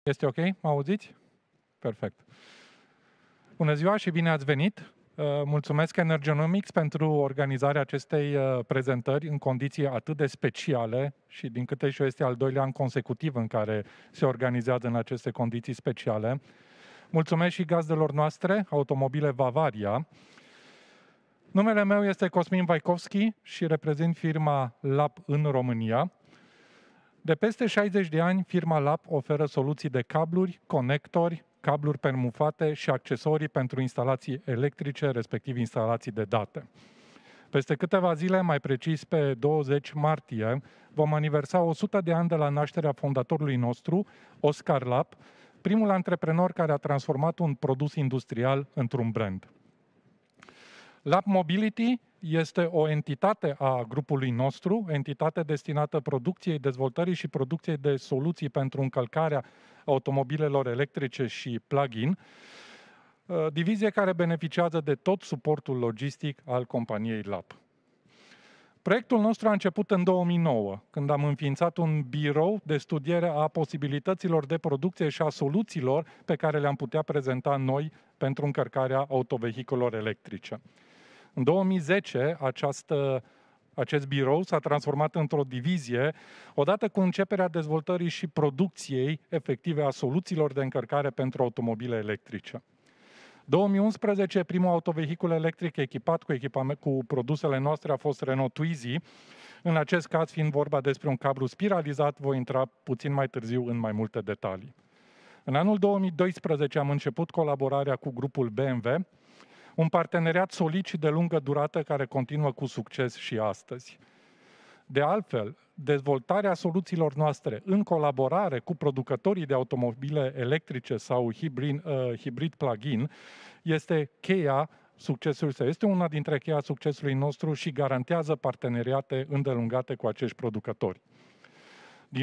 Este ok? Mă auziți? Perfect. Bună ziua și bine ați venit! Mulțumesc Energonomics pentru organizarea acestei prezentări în condiții atât de speciale și din câte știu este al doilea an consecutiv în care se organizează în aceste condiții speciale. Mulțumesc și gazdelor noastre, Automobile Bavaria. Numele meu este Cosmin Vaikovski și reprezint firma LAP în România. De peste 60 de ani, firma LAP oferă soluții de cabluri, conectori, cabluri permufate și accesorii pentru instalații electrice, respectiv instalații de date. Peste câteva zile, mai precis pe 20 martie, vom aniversa 100 de ani de la nașterea fondatorului nostru, Oscar LAP, primul antreprenor care a transformat un produs industrial într-un brand. LAP Mobility este o entitate a grupului nostru, entitate destinată producției, dezvoltării și producției de soluții pentru încălcarea automobilelor electrice și plug-in, divizie care beneficiază de tot suportul logistic al companiei LAP. Proiectul nostru a început în 2009, când am înființat un birou de studiere a posibilităților de producție și a soluțiilor pe care le-am putea prezenta noi pentru încărcarea autovehiculelor electrice. În 2010, acest birou s-a transformat într-o divizie, odată cu începerea dezvoltării și producției efective a soluțiilor de încărcare pentru automobile electrice. 2011, primul autovehicul electric echipat cu produsele noastre a fost Renault Twizy. În acest caz, fiind vorba despre un cablu spiralizat, voi intra puțin mai târziu în mai multe detalii. În anul 2012 am început colaborarea cu grupul BMW, un parteneriat solid și de lungă durată care continuă cu succes și astăzi. De altfel, dezvoltarea soluțiilor noastre în colaborare cu producătorii de automobile electrice sau hibrid plug-in este cheia succesului său. Este una dintre cheia succesului nostru și garantează parteneriate îndelungate cu acești producători. Din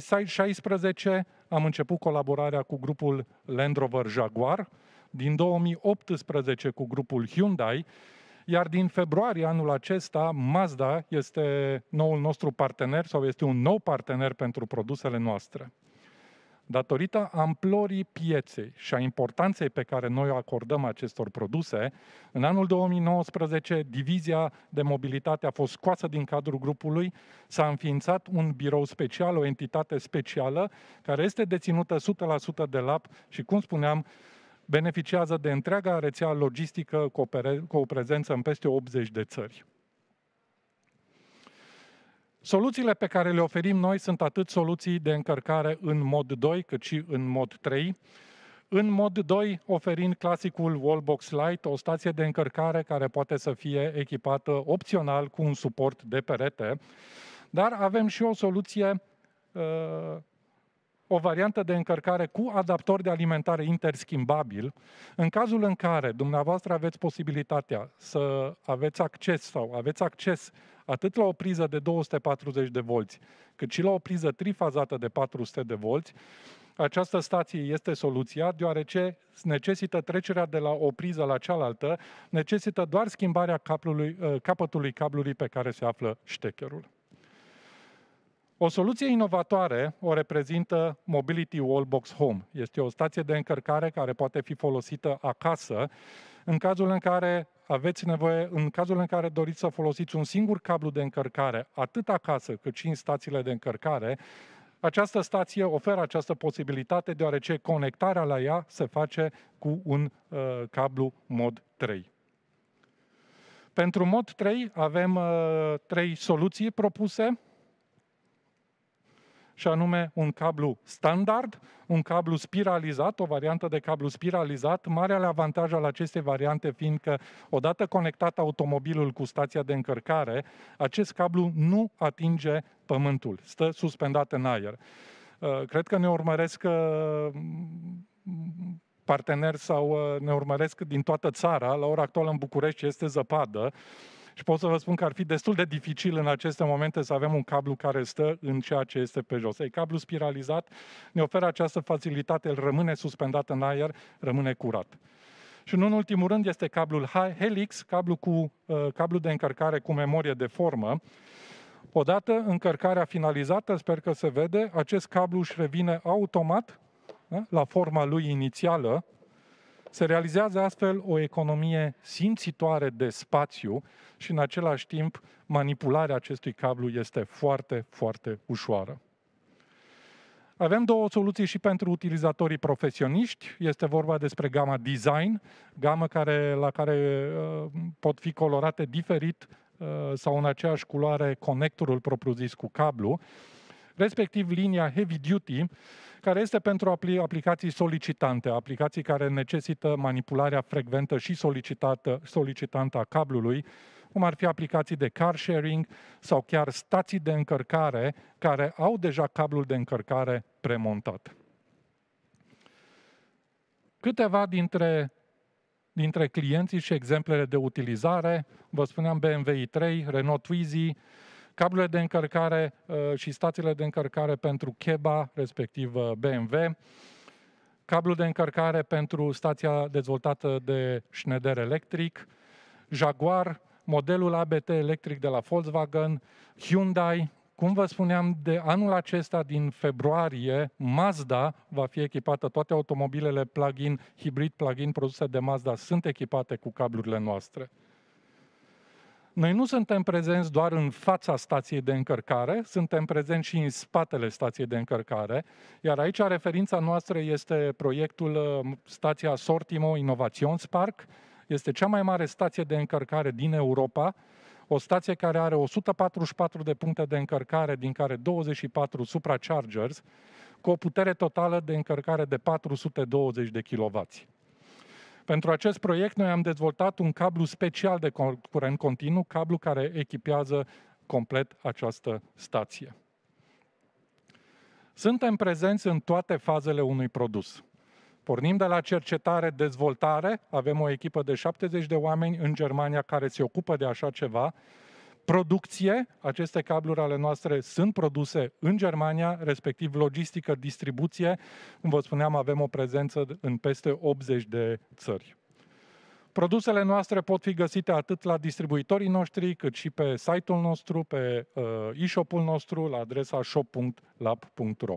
2016 am început colaborarea cu grupul Land Rover Jaguar, din 2018 cu grupul Hyundai, iar din februarie anul acesta Mazda este noul nostru partener sau este un nou partener pentru produsele noastre. Datorită amplorii pieței și a importanței pe care noi o acordăm acestor produse, în anul 2019 divizia de mobilitate a fost scoasă din cadrul grupului, s-a înființat un birou special, o entitate specială, care este deținută 100% de LAP și, cum spuneam, beneficiază de întreaga rețea logistică cu o prezență în peste 80 de țări. Soluțiile pe care le oferim noi sunt atât soluții de încărcare în mod 2, cât și în mod 3. În mod 2, oferind clasicul Wallbox Lite, o stație de încărcare care poate să fie echipată opțional cu un suport de perete, dar avem și o soluție o variantă de încărcare cu adaptor de alimentare interschimbabil, în cazul în care dumneavoastră aveți posibilitatea să aveți acces atât la o priză de 240 de volți, cât și la o priză trifazată de 400 de volți, această stație este soluția, deoarece necesită trecerea de la o priză la cealaltă, necesită doar schimbarea capătului cablului pe care se află ștecherul. O soluție inovatoare o reprezintă Mobility Wallbox Home. Este o stație de încărcare care poate fi folosită acasă în cazul în care doriți să folosiți un singur cablu de încărcare, atât acasă cât și în stațiile de încărcare. Această stație oferă această posibilitate deoarece conectarea la ea se face cu un cablu mod 3. Pentru mod 3 avem 3 soluții propuse, și anume un cablu standard, un cablu spiralizat, o variantă de cablu spiralizat. Marele avantaj al acestei variante fiind că, odată conectat automobilul cu stația de încărcare, acest cablu nu atinge pământul, stă suspendat în aer. Cred că ne urmăresc parteneri sau ne urmăresc din toată țara. La ora actuală în București este zăpadă. Și pot să vă spun că ar fi destul de dificil în aceste momente să avem un cablu care stă în ceea ce este pe jos. Cablul spiralizat ne oferă această facilitate, el rămâne suspendat în aer, rămâne curat. Și în ultimul rând este cablul Helix, cablu de încărcare cu memorie de formă. Odată încărcarea finalizată, sper că se vede, acest cablu își revine automat la forma lui inițială, se realizează astfel o economie simțitoare de spațiu și în același timp manipularea acestui cablu este foarte, foarte ușoară. Avem două soluții și pentru utilizatorii profesioniști. Este vorba despre gama Design, gamă la care pot fi colorate diferit sau în aceeași culoare conectorul propriu-zis cu cablu, respectiv linia Heavy Duty, care este pentru aplicații solicitante, aplicații care necesită manipularea frecventă și solicitantă a cablului, cum ar fi aplicații de car sharing sau chiar stații de încărcare care au deja cablul de încărcare premontat. Câteva dintre clienții și exemplele de utilizare, vă spuneam BMW i3, Renault Twizy, cablurile de încărcare și stațiile de încărcare pentru Keba, respectiv BMW, cablul de încărcare pentru stația dezvoltată de Schneider Electric, Jaguar, modelul ABT electric de la Volkswagen, Hyundai. Cum vă spuneam, de anul acesta, din februarie, Mazda va fi echipată, toate automobilele plug-in, hibrid plug-in produse de Mazda sunt echipate cu cablurile noastre. Noi nu suntem prezenți doar în fața stației de încărcare, suntem prezenți și în spatele stației de încărcare, iar aici referința noastră este proiectul stația Sortimo Innovations Park. Este cea mai mare stație de încărcare din Europa, o stație care are 144 de puncte de încărcare, din care 24 suprachargers, cu o putere totală de încărcare de 420 de kW. Pentru acest proiect noi am dezvoltat un cablu special de curent continuu, cablu care echipează complet această stație. Suntem prezenți în toate fazele unui produs. Pornim de la cercetare, dezvoltare, avem o echipă de 70 de oameni în Germania care se ocupă de așa ceva. Producție, aceste cabluri ale noastre sunt produse în Germania, respectiv logistică, distribuție. Cum vă spuneam, avem o prezență în peste 80 de țări. Produsele noastre pot fi găsite atât la distribuitorii noștri, cât și pe site-ul nostru, pe e-shop-ul nostru, la adresa shop.lab.ro.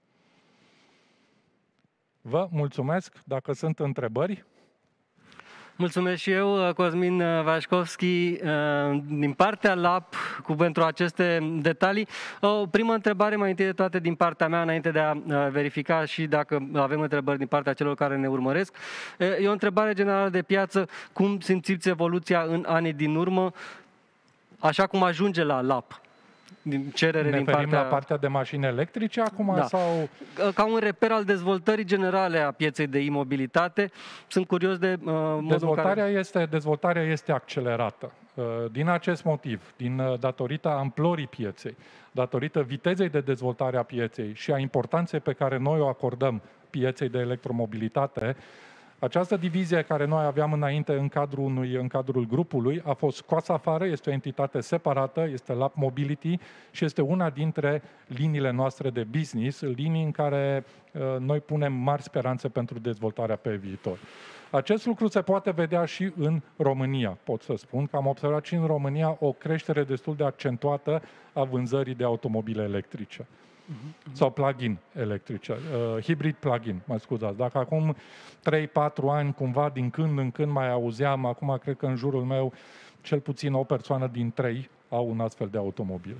Vă mulțumesc. Dacă sunt întrebări. Mulțumesc și eu, Cosmin Vașcovski, din partea LAP, pentru aceste detalii. O primă întrebare, mai întâi de toate, din partea mea, înainte de a verifica și dacă avem întrebări din partea celor care ne urmăresc. E o întrebare generală de piață. Cum simțiți evoluția în anii din urmă, așa cum ajunge la LAP? Din cerere, din partea... la partea de mașini electrice acum? Da. Sau... Ca un reper al dezvoltării generale a pieței de e-mobilitate, sunt curios de modul Dezvoltarea este accelerată. Din acest motiv, datorită amplorii pieței, datorită vitezei de dezvoltare a pieței și a importanței pe care noi o acordăm pieței de electromobilitate, această divizie care noi aveam înainte în cadrul grupului a fost scoasă afară, este o entitate separată, este Lab Mobility și este una dintre liniile noastre de business, linii în care noi punem mari speranțe pentru dezvoltarea pe viitor. Acest lucru se poate vedea și în România, pot să spun că am observat și în România o creștere destul de accentuată a vânzării de automobile electrice. Sau plug-in electrice, hibrid plug-in, mă scuzați. Dacă acum 3-4 ani, cumva, din când în când mai auzeam, acum cred că în jurul meu, cel puțin o persoană din 3 au un astfel de automobil.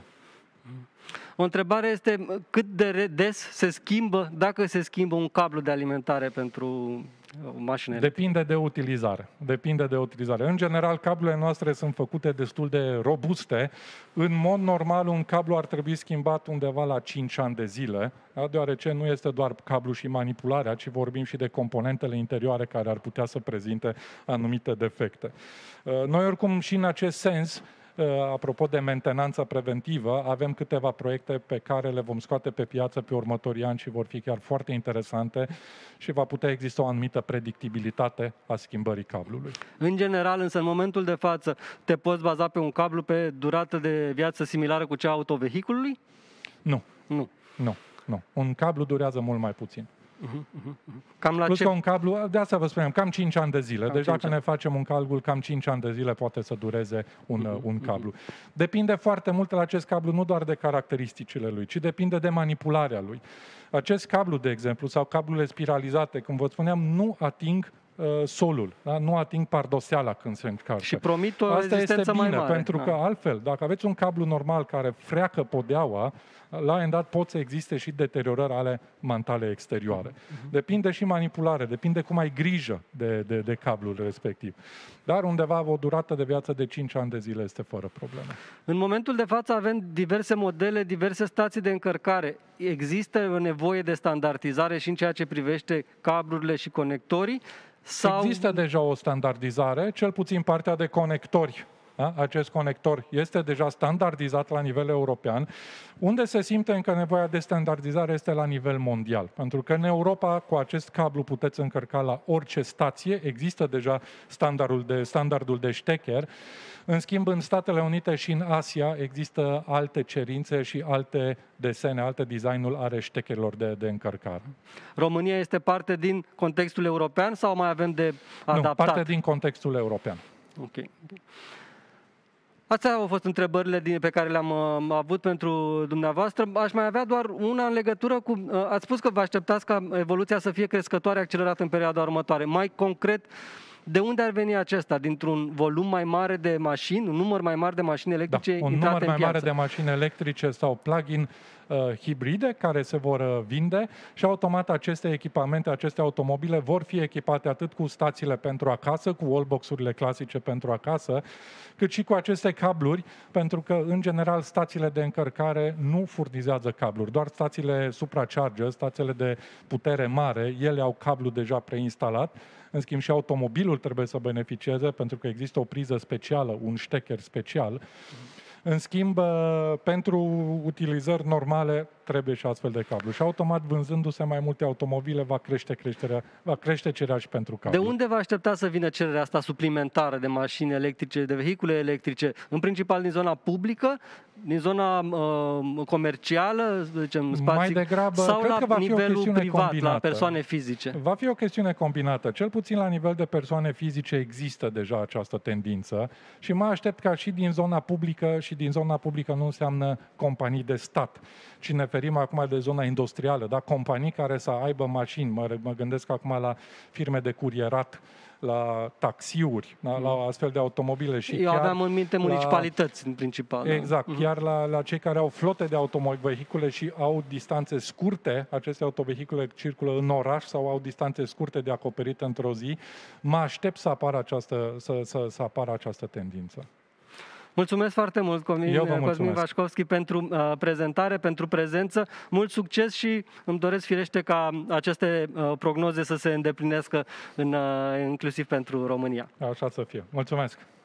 O întrebare este cât de des se schimbă, dacă se schimbă un cablu de alimentare pentru o mașină electrică? Depinde de utilizare. În general, cablurile noastre sunt făcute destul de robuste. În mod normal, un cablu ar trebui schimbat undeva la 5 ani de zile, deoarece nu este doar cablu și manipularea, ci vorbim și de componentele interioare care ar putea să prezinte anumite defecte. Noi, oricum, și în acest sens, apropo de mentenanță preventivă, avem câteva proiecte pe care le vom scoate pe piață pe următorii ani și vor fi chiar foarte interesante și va putea exista o anumită predictibilitate a schimbării cablului. În general, însă, în momentul de față, te poți baza pe un cablu pe durată de viață similară cu cea a autovehiculului? Nu. Nu. Un cablu durează mult mai puțin. Cam la Plus ce... că un cablu, de asta vă spuneam, cam 5 ani de zile. Deci 5 dacă ani. ne facem un calcul, cam 5 ani de zile poate să dureze un cablu. Depinde foarte mult la acest cablu, nu doar de caracteristicile lui, ci depinde de manipularea lui. Acest cablu, de exemplu, sau cablurile spiralizate, cum vă spuneam, nu ating solul, da? Nu ating pardoseala când se încarcă. Și promit o Asta rezistență este bine, mai mare. pentru că altfel, dacă aveți un cablu normal care freacă podeaua, la un moment dat pot să existe și deteriorări ale mantale exterioare. Depinde și manipulare, depinde cum ai grijă de cablul respectiv. Dar undeva o durată de viață de 5 ani de zile este fără probleme. În momentul de față avem diverse modele, diverse stații de încărcare. Există o nevoie de standardizare și în ceea ce privește cablurile și conectorii? Sau... Există deja o standardizare, cel puțin partea de conectori. Da? Acest conector este deja standardizat la nivel european. Unde se simte încă nevoia de standardizare este la nivel mondial. Pentru că în Europa, cu acest cablu puteți încărca la orice stație. Există deja standardul de ștecher. În schimb, în Statele Unite și în Asia există alte cerințe și alte desene, alte designul are ștecherilor de încărcare. România este parte din contextul european sau mai avem de adaptat? Nu, parte din contextul european. Ok. Astea au fost întrebările pe care le-am avut pentru dumneavoastră. Aș mai avea doar una în legătură cu... Ați spus că vă așteptați ca evoluția să fie crescătoare, accelerată în perioada următoare. Mai concret, de unde ar veni acesta? Dintr-un volum mai mare de mașini, un număr mai mare de mașini electrice intrate în piață? Un număr mai mare de mașini electrice sau plug-in hibride care se vor vinde și automat aceste echipamente, aceste automobile vor fi echipate atât cu stațiile pentru acasă, cu wallbox-urile clasice pentru acasă, cât și cu aceste cabluri, pentru că, în general, stațiile de încărcare nu furnizează cabluri, doar stațiile supracharger, stațiile de putere mare, ele au cablu deja preinstalat. În schimb, și automobilul trebuie să beneficieze, pentru că există o priză specială, un ștecher special. În schimb, pentru utilizări normale, trebuie și astfel de cablu. Și automat, vânzându-se mai multe automobile, va crește cererea și pentru cablu. De unde vă aștepta să vină cererea asta suplimentară de mașini electrice, de vehicule electrice? În principal din zona publică, din zona comercială, să zicem, spații, mai degrabă, sau cred la că va fi nivelul o privat, combinată. la persoane fizice? Va fi o chestiune combinată. Cel puțin la nivel de persoane fizice există deja această tendință și mă aștept ca și din zona publică, și din zona publică nu înseamnă companii de stat, ci ne ferim acum de zona industrială, da? Companii care să aibă mașini, mă gândesc acum la firme de curierat, la taxiuri, da? La astfel de automobile. Și eu aveam în minte municipalități, în principal. Exact, chiar la cei care au flote de autovehicule și au distanțe scurte, aceste autovehicule circulă în oraș sau au distanțe scurte de acoperit într-o zi, mă aștept să apară această tendință. Mulțumesc foarte mult, Cosmin Vașcovski, pentru prezentare, pentru prezență. Mult succes și îmi doresc firește ca aceste prognoze să se îndeplinească inclusiv pentru România. Așa să fie. Mulțumesc!